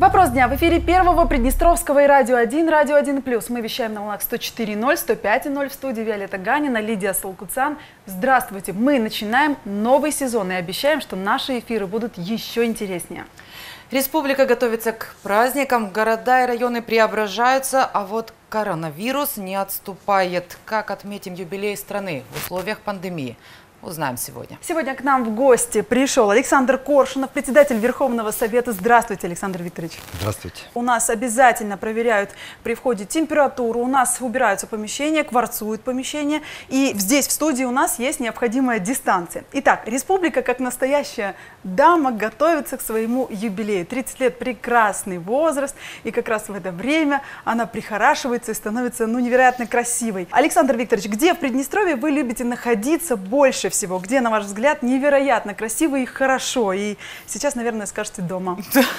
Вопрос дня. В эфире Первого Приднестровского и Радио 1, Радио 1+. Мы вещаем на волнах 104.0, 105.0 в студии Виолетта Ганина, Лидия Салкуцан. Здравствуйте! Мы начинаем новый сезон и обещаем, что наши эфиры будут еще интереснее. Республика готовится к праздникам, города и районы преображаются, а вот коронавирус не отступает. Как отметим юбилей страны в условиях пандемии? Узнаем сегодня. Сегодня к нам в гости пришел Александр Коршунов, председатель Верховного Совета. Здравствуйте, Александр Викторович. Здравствуйте. У нас обязательно проверяют при входе температуру, у нас убираются помещения, кварцуют помещения. И здесь, в студии, у нас есть необходимая дистанция. Итак, республика, как настоящая дама, готовится к своему юбилею. 30 лет – прекрасный возраст. И как раз в это время она прихорашивается и становится невероятно красивой. Александр Викторович, где в Приднестровье вы любите находиться больше всего? Где, на ваш взгляд, невероятно красиво и хорошо? И сейчас, наверное, скажете дома.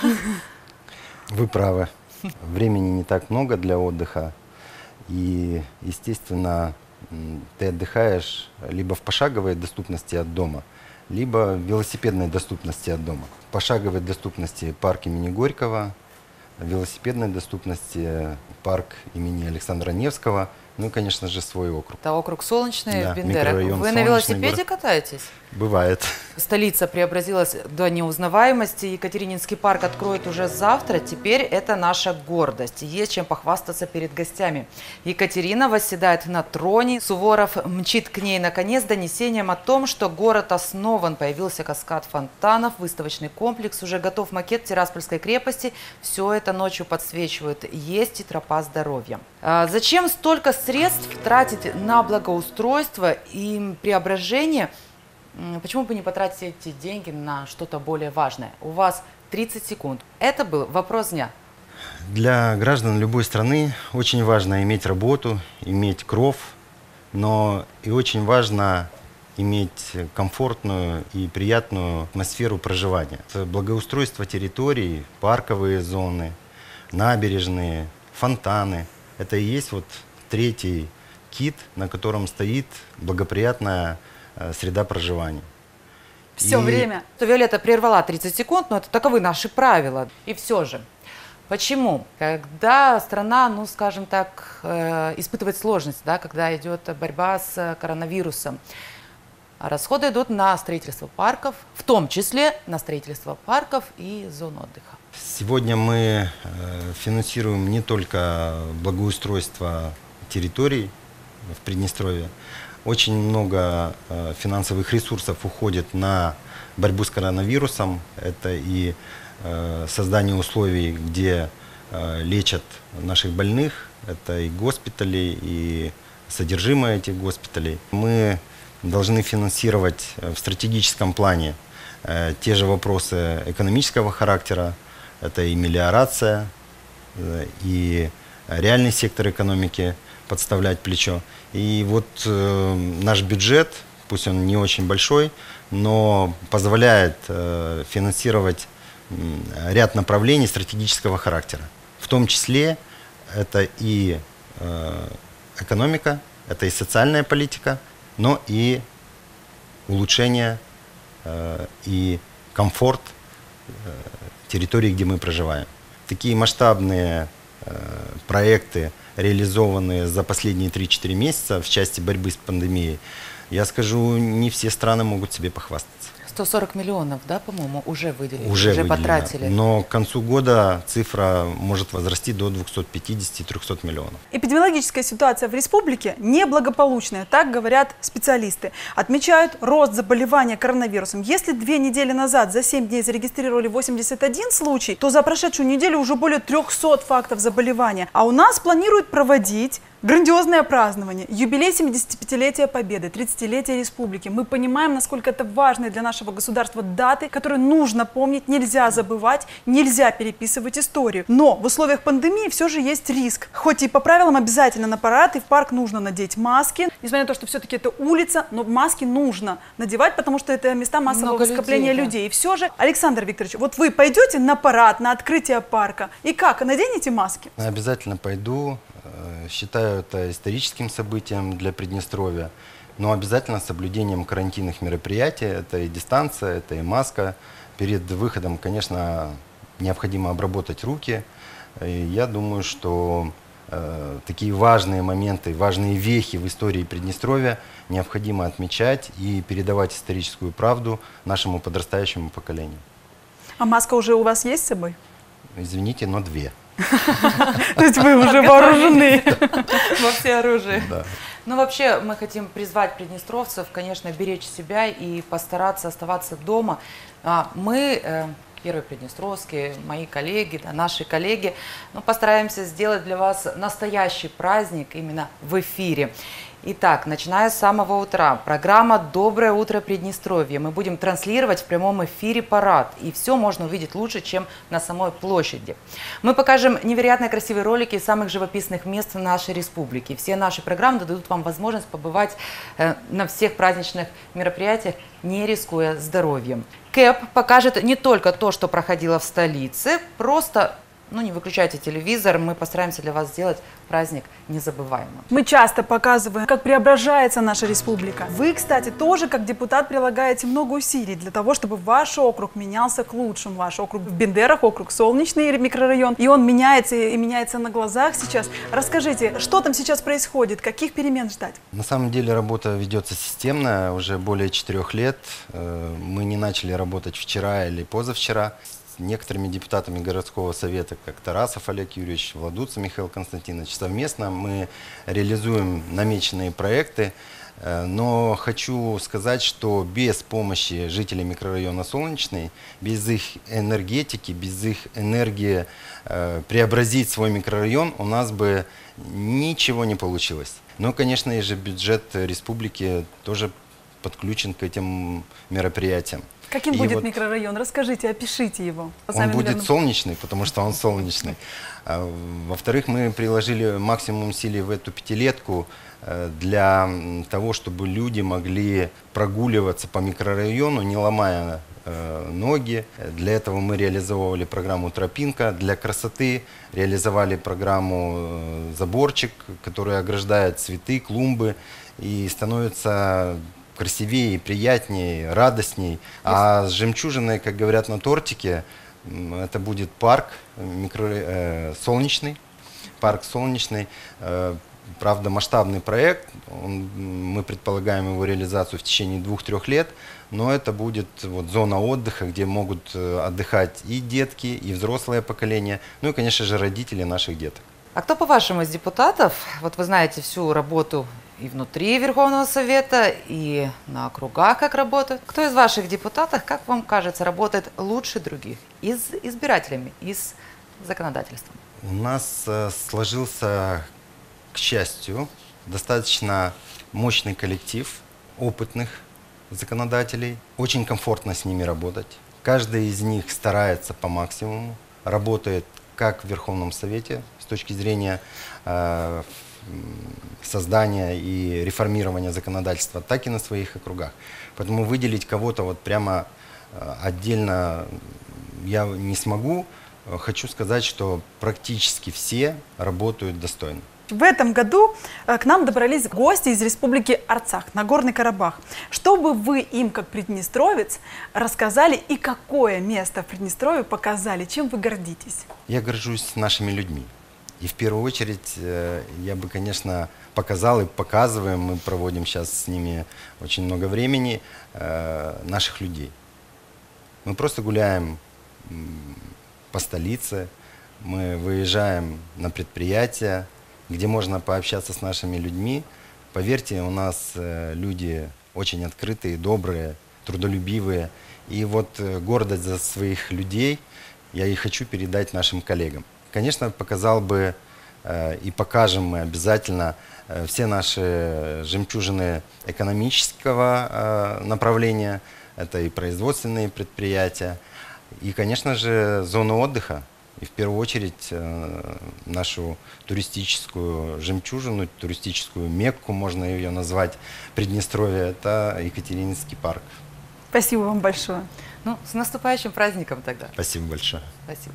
Вы правы. Времени не так много для отдыха. И, естественно, ты отдыхаешь либо в пошаговой доступности от дома, либо в велосипедной доступности от дома. В пошаговой доступности парк имени Горького, в велосипедной доступности парк имени Александра Невского. Ну и, конечно же, свой округ. Это округ Солнечный, да, в Бендерах. Вы на велосипеде катаетесь? Бывает. Столица преобразилась до неузнаваемости. Екатерининский парк откроет уже завтра. Теперь это наша гордость. Есть чем похвастаться перед гостями. Екатерина восседает на троне. Суворов мчит к ней, наконец, донесением о том, что город основан. Появился каскад фонтанов, выставочный комплекс. Уже готов макет Тираспольской крепости. Все это ночью подсвечивают. Есть и тропа здоровья. Зачем столько средств тратить на благоустройство и преображение? Почему бы не потратить эти деньги на что-то более важное? У вас 30 секунд. Это был вопрос дня. Для граждан любой страны очень важно иметь работу, иметь кров, но и очень важно иметь комфортную и приятную атмосферу проживания. Благоустройство территорий, парковые зоны, набережные, фонтаны – это и есть вот третий кит, на котором стоит благоприятная среда проживания. Все время. Виолетта прервала 30 секунд, но это таковы наши правила. И все же, почему? Когда страна, ну скажем так, испытывает сложности, да, когда идет борьба с коронавирусом, расходы идут на строительство парков, в том числе на строительство парков и зон отдыха. Сегодня мы финансируем не только благоустройство территорий в Приднестровье. Очень много финансовых ресурсов уходит на борьбу с коронавирусом. Это и создание условий, где лечат наших больных, это и госпитали, и содержимое этих госпиталей. Мы должны финансировать в стратегическом плане те же вопросы экономического характера. Это и мелиорация, и реальный сектор экономики подставлять плечо. И вот наш бюджет, пусть он не очень большой, но позволяет финансировать ряд направлений стратегического характера. В том числе это и экономика, это и социальная политика, но и улучшение и комфорт территории, где мы проживаем. Такие масштабные проекты, реализованные за последние 3-4 месяца в части борьбы с пандемией, я скажу, не все страны могут себе похвастаться. 140 миллионов, да, по-моему, уже выделили, уже потратили. Но к концу года цифра может возрасти до 250-300 миллионов. Эпидемиологическая ситуация в республике неблагополучная, так говорят специалисты. Отмечают рост заболевания коронавирусом. Если 2 недели назад за 7 дней зарегистрировали 81 случай, то за прошедшую неделю уже более 300 фактов заболевания. А у нас планируют проводить грандиозное празднование, юбилей 75-летия Победы, 30-летия республики. Мы понимаем, насколько это важные для нашего государства даты, которые нужно помнить, нельзя забывать, нельзя переписывать историю. Но в условиях пандемии все же есть риск. Хоть и по правилам обязательно на парад и в парк нужно надеть маски. Несмотря на то, что все-таки это улица, но маски нужно надевать, потому что это места массового скопления людей. И все же, Александр Викторович, вот вы пойдете на парад, на открытие парка, и как, наденете маски? Обязательно пойду. Считаю это историческим событием для Приднестровья. но обязательно с соблюдением карантинных мероприятий. Это и дистанция, это и маска. Перед выходом, конечно, необходимо обработать руки. И я думаю, что такие важные моменты, важные вехи в истории Приднестровья необходимо отмечать и передавать историческую правду нашему подрастающему поколению. А маска уже у вас есть с собой? Извините, но 2. То есть вы уже вооружены во всеоружии. Да. Ну, вообще, мы хотим призвать приднестровцев, конечно, беречь себя и постараться оставаться дома. Мы, Первый Приднестровский, мои коллеги, да, наши коллеги, постараемся сделать для вас настоящий праздник именно в эфире. Итак, начиная с самого утра, программа «Доброе утро, Приднестровье». Мы будем транслировать в прямом эфире парад, и все можно увидеть лучше, чем на самой площади. Мы покажем невероятно красивые ролики из самых живописных мест в нашей республике. Все наши программы дадут вам возможность побывать на всех праздничных мероприятиях, не рискуя здоровьем. КЭП покажет не только то, что проходило в столице, просто... не выключайте телевизор, мы постараемся для вас сделать праздник незабываемым. Мы часто показываем, как преображается наша республика. Вы, кстати, тоже как депутат прилагаете много усилий для того, чтобы ваш округ менялся к лучшему. Ваш округ в Бендерах, округ Солнечный микрорайон, и он меняется и меняется на глазах сейчас. Расскажите, что там сейчас происходит, каких перемен ждать? На самом деле работа ведется системно, уже более 4 лет. Мы не начали работать вчера или позавчера. Некоторыми депутатами городского совета, как Тарасов Олег Юрьевич, Владуца Михаил Константинович, совместно мы реализуем намеченные проекты. Но хочу сказать, что без помощи жителей микрорайона Солнечный, без их энергетики, без их энергии преобразить свой микрорайон, у нас бы ничего не получилось. Но, конечно, и же бюджет республики тоже подключен к этим мероприятиям. Каким будет микрорайон? Расскажите, опишите его. Он будет солнечный, потому что он солнечный. Во-вторых, мы приложили максимум усилий в эту пятилетку для того, чтобы люди могли прогуливаться по микрорайону, не ломая ноги. Для этого мы реализовывали программу «Тропинка». Для красоты реализовали программу «Заборчик», который ограждает цветы, клумбы и становится красивее, приятнее, радостней. А с жемчужиной, как говорят на тортике, это будет парк солнечный. Парк солнечный. Правда, масштабный проект. Мы предполагаем его реализацию в течение 2-3 лет. Но это будет зона отдыха, где могут отдыхать и детки, и взрослое поколение, ну и, конечно же, родители наших деток. А кто, по-вашему, из депутатов, вы знаете всю работу и внутри Верховного Совета, и на округах как работают. Кто из ваших депутатов, как вам кажется, работает лучше других? И с избирателями, и с законодательством? У нас сложился, к счастью, достаточно мощный коллектив опытных законодателей. Очень комфортно с ними работать. Каждый из них старается по максимуму, работает как в Верховном Совете с точки зрения создания и реформирования законодательства, так и на своих округах. Поэтому выделить кого-то прямо отдельно я не смогу. Хочу сказать, что практически все работают достойно. В этом году к нам добрались гости из республики Арцах, Нагорный Карабах. Что бы вы им, как приднестровец, рассказали и какое место в Приднестровье показали? Чем вы гордитесь? Я горжусь нашими людьми. И в первую очередь я бы, конечно, показал и показываем, мы проводим сейчас с ними очень много времени, наших людей. Мы просто гуляем по столице, мы выезжаем на предприятия, где можно пообщаться с нашими людьми. Поверьте, у нас люди очень открытые, добрые, трудолюбивые. И гордость за своих людей я и хочу передать нашим коллегам. Конечно, показал бы и покажем мы обязательно все наши жемчужины экономического направления. Это и производственные предприятия, и, конечно же, зону отдыха. И в первую очередь нашу туристическую жемчужину, туристическую Мекку, можно ее назвать, Приднестровье, это Екатерининский парк. Спасибо вам большое. С наступающим праздником тогда. Спасибо большое. Спасибо.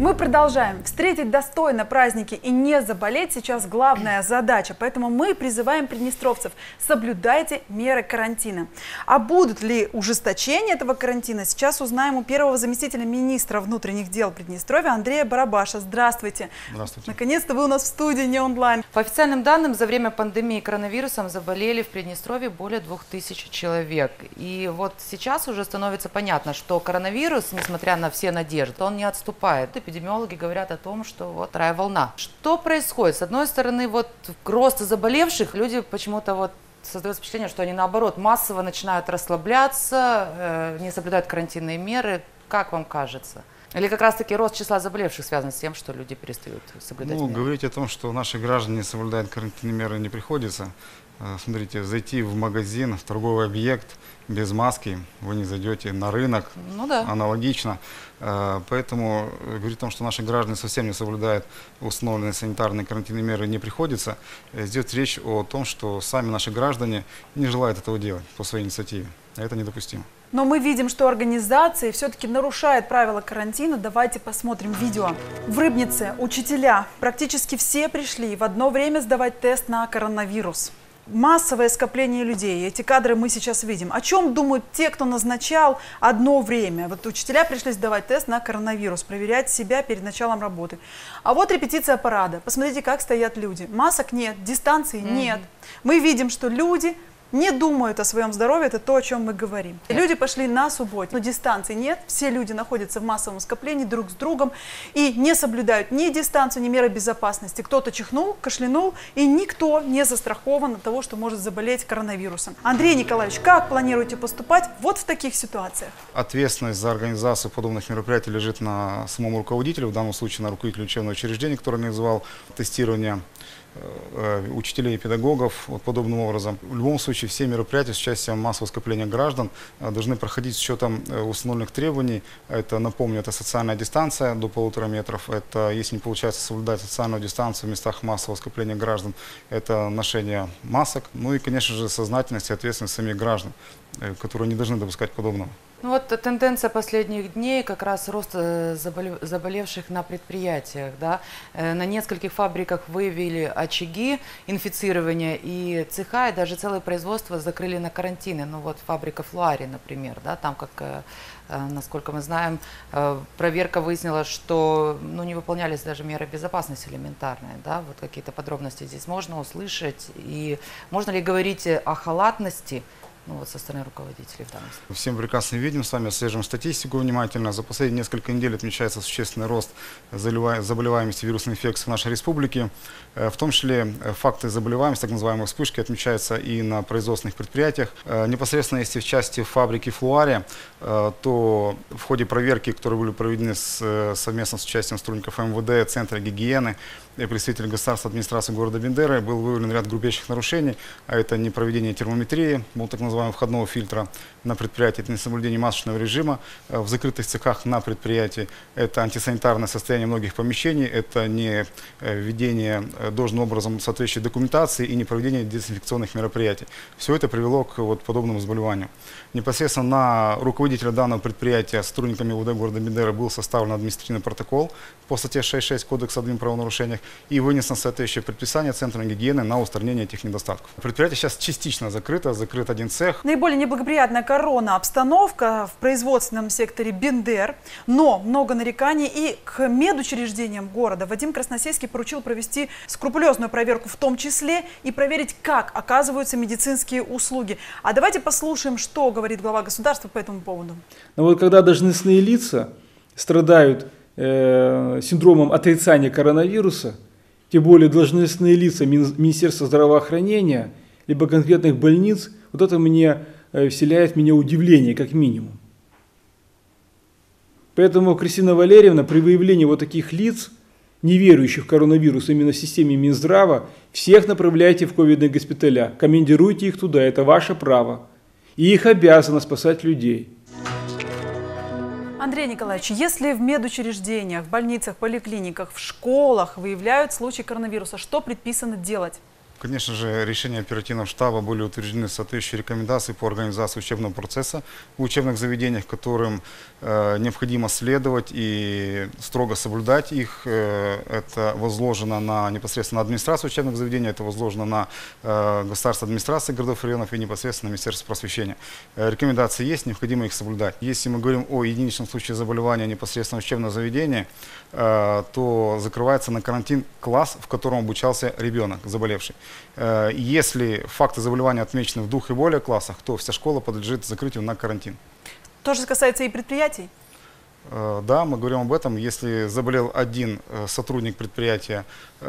Мы продолжаем. Встретить достойно праздники и не заболеть сейчас главная задача. Поэтому мы призываем приднестровцев: соблюдайте меры карантина. А будут ли ужесточения этого карантина, сейчас узнаем у первого заместителя министра внутренних дел Приднестровья Андрея Барабаша. Здравствуйте. Здравствуйте. Наконец-то вы у нас в студии, не онлайн. По официальным данным, за время пандемии коронавирусом заболели в Приднестровье более 2000 человек. И вот сейчас уже становится понятно, что коронавирус, несмотря на все надежды, он не отступает. Эпидемиологи говорят о том, что вот вторая волна. Что происходит? С одной стороны, вот рост заболевших, люди почему-то вот создают впечатление, что они наоборот массово начинают расслабляться, не соблюдают карантинные меры. Как вам кажется? Или как раз-таки рост числа заболевших связан с тем, что люди перестают соблюдать меры? Говорить о том, что наши граждане не соблюдают карантинные меры, не приходится. Смотрите, зайти в магазин, в торговый объект без маски вы не зайдете, на рынок, Ну да. аналогично. Поэтому говорить о том, что наши граждане совсем не соблюдают установленные санитарные карантинные меры, не приходится. Здесь речь о том, что сами наши граждане не желают этого делать по своей инициативе. Это недопустимо. Но мы видим, что организации все-таки нарушают правила карантина. Давайте посмотрим видео. В Рыбнице учителя практически все пришли в одно время сдавать тест на коронавирус. Массовое скопление людей. Эти кадры мы сейчас видим. О чем думают те, кто назначал одно время? Вот учителя пришли сдавать тест на коронавирус, проверять себя перед началом работы. А вот репетиция парада. Посмотрите, как стоят люди. Масок нет, дистанции нет. Мы видим, что люди не думают о своем здоровье, это то, о чем мы говорим. Люди пошли на субботу, но дистанции нет, все люди находятся в массовом скоплении друг с другом и не соблюдают ни дистанцию, ни меры безопасности. Кто-то чихнул, кашлянул, и никто не застрахован от того, что может заболеть коронавирусом. Андрей Николаевич, как планируете поступать вот в таких ситуациях? Ответственность за организацию подобных мероприятий лежит на самом руководителе, в данном случае на руководителе учебного учреждения, который организовал тестирование учителей и педагогов вот подобным образом. В любом случае все мероприятия с участием массового скопления граждан должны проходить с учетом установленных требований. Это, напомню, это социальная дистанция до 1,5 метров. Это, если не получается соблюдать социальную дистанцию в местах массового скопления граждан, это ношение масок. Ну и, конечно же, сознательность и ответственность самих граждан, которые не должны допускать подобного. Ну вот тенденция последних дней, как раз рост заболевших на предприятиях. Да? На нескольких фабриках выявили очаги инфицирования, и цеха, и даже целое производство закрыли на карантины. Ну вот фабрика Флуари, например, да? Там, как, насколько мы знаем, проверка выяснила, что не выполнялись даже меры безопасности элементарные. Да? Вот какие-то подробности здесь можно услышать. И можно ли говорить о халатности со стороны руководителей в данном случае? Всем прекрасно видим, с вами отслеживаем статистику внимательно. За последние несколько недель отмечается существенный рост заболеваемости вирусной инфекции в нашей республике. В том числе факты заболеваемости, так называемые вспышки, отмечаются и на производственных предприятиях. Непосредственно, если в части фабрики Флуари, то в ходе проверки, которые были проведены совместно с участием сотрудников МВД, Центра гигиены и представителей государственной администрации города Бендеры, был выявлен ряд грубейших нарушений, а это непроведение термометрии, так называемого входного фильтра на предприятии, это несоблюдение масочного режима в закрытых цехах на предприятии, это антисанитарное состояние многих помещений, это не введение должным образом соответствующей документации и не проведение дезинфекционных мероприятий. Все это привело к подобному заболеванию. Непосредственно на руководителя данного предприятия сотрудниками МВД города Бендеры был составлен административный протокол по статье 6.6 Кодекса о админправонарушениях и вынесено соответствующее предписание Центром гигиены на устранение этих недостатков. Предприятие сейчас частично закрыто, закрыт один цех. Наиболее неблагоприятная обстановка в производственном секторе Бендер, но много нареканий и к медучреждениям города. Вадим Красносельский поручил провести скрупулезную проверку в том числе и проверить, как оказываются медицинские услуги. А давайте послушаем, что говорит глава государства по этому поводу. Но вот когда должностные лица страдают синдромом отрицания коронавируса, тем более должностные лица Министерства здравоохранения, либо конкретных больниц, вот это вселяет в меня удивление, как минимум. Поэтому, Кристина Валерьевна, при выявлении вот таких лиц, не верующих в коронавирус именно в системе Минздрава, всех направляйте в ковидные госпиталя, командируйте их туда, это ваше право. И их обязано спасать людей. Андрей Николаевич, если в медучреждениях, в больницах, поликлиниках, в школах выявляют случаи коронавируса, что предписано делать? Конечно же, решения оперативного штаба были утверждены соответствующие рекомендации по организации учебного процесса в учебных заведениях, которым необходимо следовать и строго соблюдать их. Это возложено непосредственно на администрацию учебных заведений, это возложено на государственную администрацию городов и районов и непосредственно на Министерство просвещения. Рекомендации есть, необходимо их соблюдать. Если мы говорим о единичном случае заболевания непосредственно учебного заведения, то закрывается на карантин класс, в котором обучался ребенок заболевший. Если факты заболевания отмечены в 2 и более классах, то вся школа подлежит закрытию на карантин. То же касается и предприятий? Да, мы говорим об этом. Если заболел один сотрудник предприятия,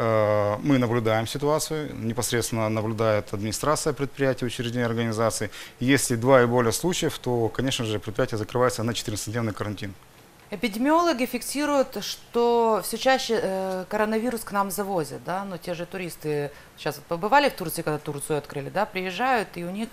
мы наблюдаем ситуацию, непосредственно наблюдает администрация предприятия, учреждения, организации. Если 2 и более случаев, то, конечно же, предприятие закрывается на 14-дневный карантин. Эпидемиологи фиксируют, что все чаще коронавирус к нам завозят, да, но те же туристы сейчас побывали в Турции, когда Турцию открыли, да, приезжают и у них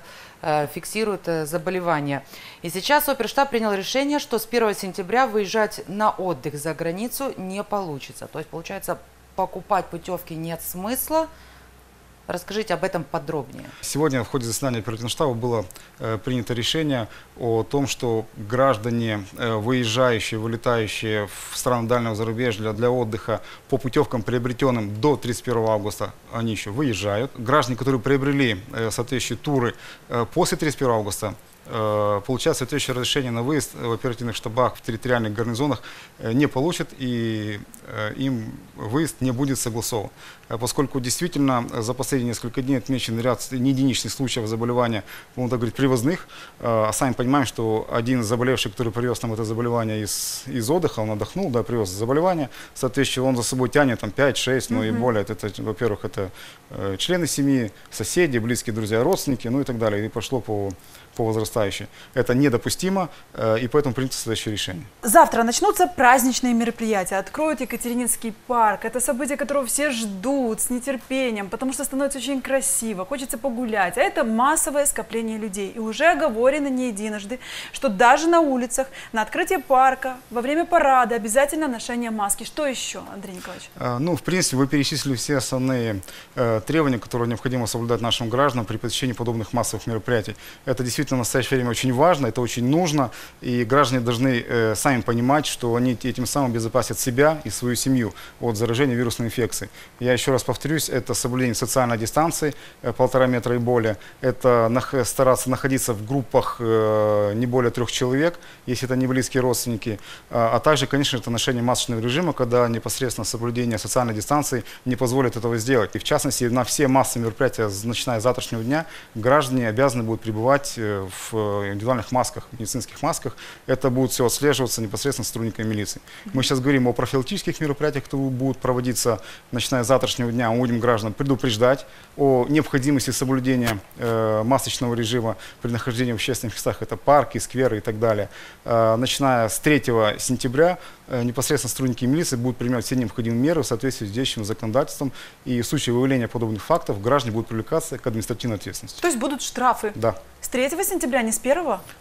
фиксируют заболевания. И сейчас оперштаб принял решение, что с 1 сентября выезжать на отдых за границу не получится. То есть, получается, покупать путевки нет смысла. Расскажите об этом подробнее. Сегодня в ходе заседания оперативного штаба было принято решение о том, что граждане, выезжающие, вылетающие в страны дальнего зарубежья для отдыха по путевкам, приобретенным до 31 августа, они еще выезжают. Граждане, которые приобрели соответствующие туры после 31 августа, получают соответствующее разрешение на выезд в оперативных штабах, в территориальных гарнизонах, не получат, и им выезд не будет согласован. Поскольку действительно за последние несколько дней отмечен ряд неединичных случаев заболевания, можно так говорить, привозных. Сами понимаем, что один заболевший, который привез нам это заболевание из отдыха, он отдохнул, да, привез заболевание, соответственно, он за собой тянет там 5-6, ну и более. Это, во-первых, это члены семьи, соседи, близкие друзья, родственники, ну и так далее. И пошло по возрастающей. Это недопустимо, и поэтому принято следующее решение. Завтра начнутся праздничные мероприятия. Откроют Екатерининский парк. Это событие, которого все ждут с нетерпением, потому что становится очень красиво, хочется погулять. А это массовое скопление людей. И уже оговорено не единожды, что даже на улицах, на открытии парка, во время парада обязательно ношение маски. Что еще, Андрей Николаевич? Ну, в принципе, вы перечислили все основные требования, которые необходимо соблюдать нашим гражданам при посещении подобных массовых мероприятий. Это действительно в настоящее время очень важно, это очень нужно, и граждане должны сами понимать, что они этим самым обезопасят себя и свою семью от заражения вирусной инфекцией. Я еще раз повторюсь, это соблюдение социальной дистанции 1,5 метра и более, это стараться находиться в группах не более 3 человек, если это не близкие родственники, а также, конечно, это ношение масочного режима, когда непосредственно соблюдение социальной дистанции не позволит этого сделать. И в частности, на все массовые мероприятия, начиная с завтрашнего дня, граждане обязаны будут пребывать в индивидуальных масках, медицинских масках. Это будет все отслеживаться непосредственно сотрудниками милиции. Мы сейчас говорим о профилактических мероприятиях, которые будут проводиться, начиная с завтрашнего дня. Мы будем граждан предупреждать о необходимости соблюдения масочного режима при нахождении в общественных местах. Это парки, скверы и так далее. Начиная с 3 сентября непосредственно сотрудники милиции будут принимать все необходимые меры в соответствии с действующим законодательством. И в случае выявления подобных фактов граждане будут привлекаться к административной ответственности. То есть будут штрафы? Да. С 3 сентября, не с 1?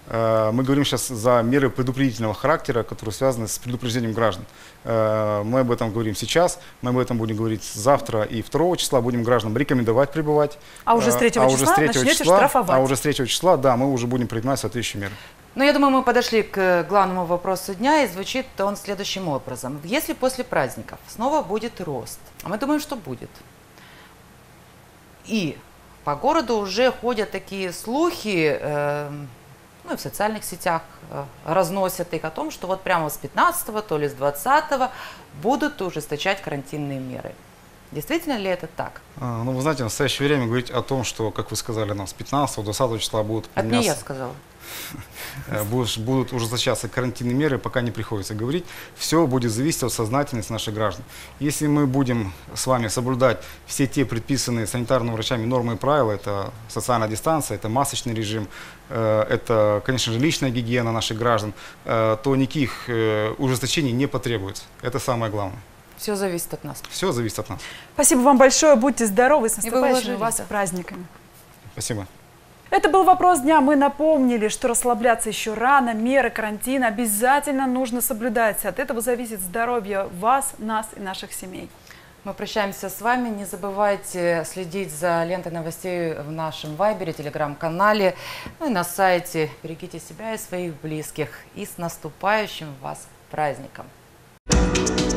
Мы говорим сейчас за меры предупредительного характера, которые связаны с предупреждением граждан. Мы об этом говорим сейчас, мы об этом будем говорить завтра и 2 числа. Будем гражданам рекомендовать прибывать. А уже с 3 числа начнете штрафовать? А уже с 3 числа, да, мы уже будем принимать соответствующие меры. Ну, я думаю, мы подошли к главному вопросу дня, и звучит он следующим образом. Если после праздников снова будет рост, а мы думаем, что будет, и по городу уже ходят такие слухи, ну и в социальных сетях разносят их о том, что вот прямо с 15-го, то ли с 20-го будут ужесточать карантинные меры. Действительно ли это так? Ну, вы знаете, в настоящее время говорить о том, что, как вы сказали, нам с 15-20 числа будут Это не я сказала. Будут ужесточаться карантинные меры, пока не приходится говорить. Все будет зависеть от сознательности наших граждан. Если мы будем с вами соблюдать все те предписанные санитарными врачами нормы и правила, это социальная дистанция, это масочный режим, это, конечно же, личная гигиена наших граждан, то никаких ужесточений не потребуется. Это самое главное. Все зависит от нас. Все зависит от нас. Спасибо вам большое, будьте здоровы, с наступающими вас да. праздниками. Спасибо. Это был вопрос дня. Мы напомнили, что расслабляться еще рано, меры карантина обязательно нужно соблюдать. От этого зависит здоровье вас, нас и наших семей. Мы прощаемся с вами. Не забывайте следить за лентой новостей в нашем Вайбере, Телеграм-канале, ну и на сайте. Берегите себя и своих близких. И с наступающим вас праздником!